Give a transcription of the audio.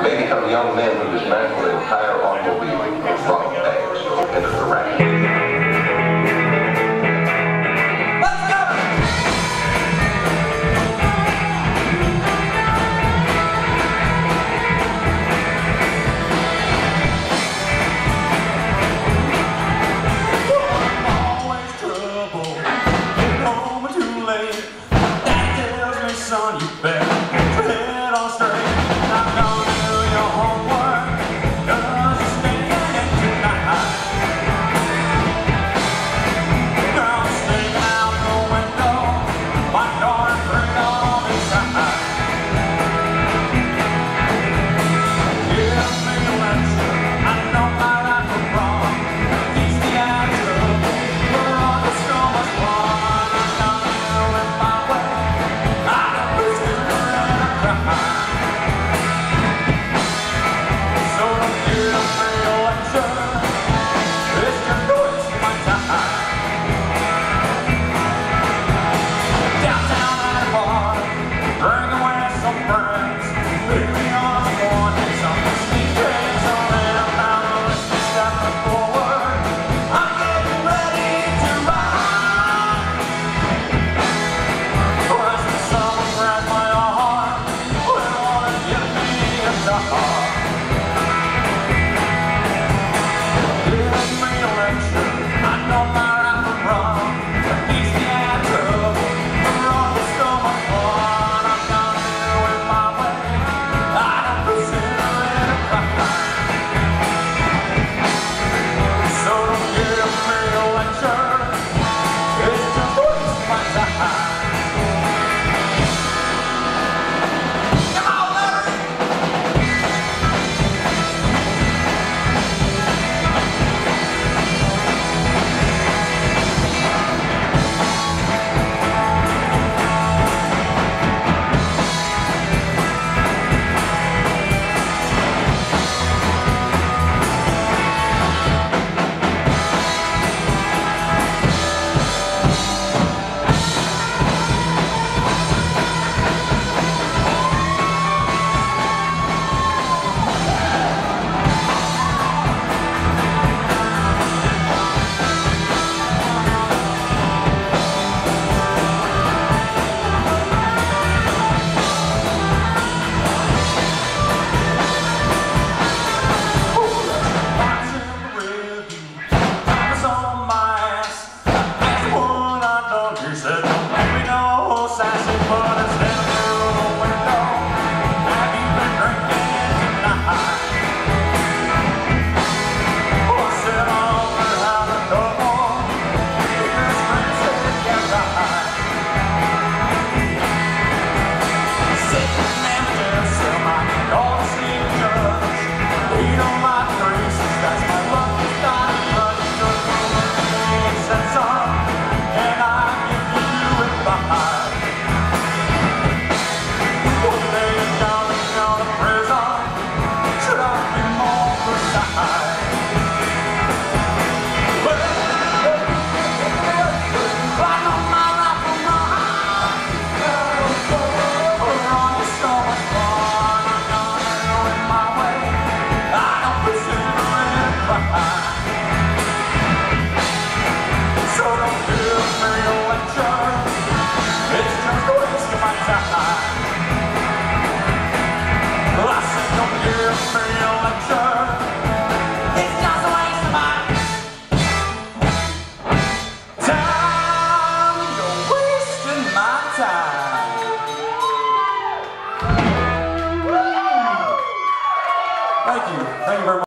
may become a young man who dismantled an entire automobile with rock bags into the rack. Son, you better head on straight. Not gonna do your homework, 'cause you're staying in tonight. Girl, sneaking out the window, my door and bring on inside. Give me a lecture, I know my right from wrong. Teach the answer, we're on to so much fun. I'm gonna do it my way. So don't give me a lecture, it's just a waste of my time. Downtown at a bar, drinking with some friends.